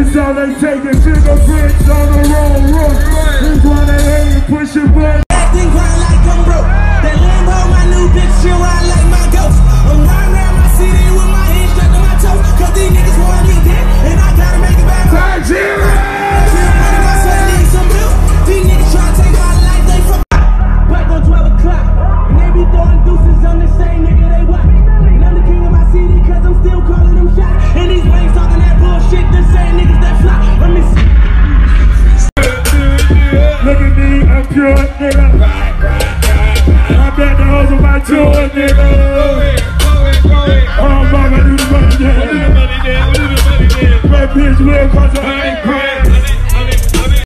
all they taking fingerprints on the wrong roof. This one they hate push your butt. Acting grind like I'm broke. That Lambo, my new bitch, she ride like my ghost. I'm riding around my city with my hands strapped to my toes. Cause these niggas want me dead, and I gotta make it back. These niggas try to take my life, they fuck. Back on 12 o'clock, and they be throwing deuces on the same nigga they watch. And I'm the king of my city, cause I'm still calling them shots. And these lanes talking that bullshit, the same niggas that fly. Look at me, I'm pure nigga. I bet the hoes on my tour, nigga.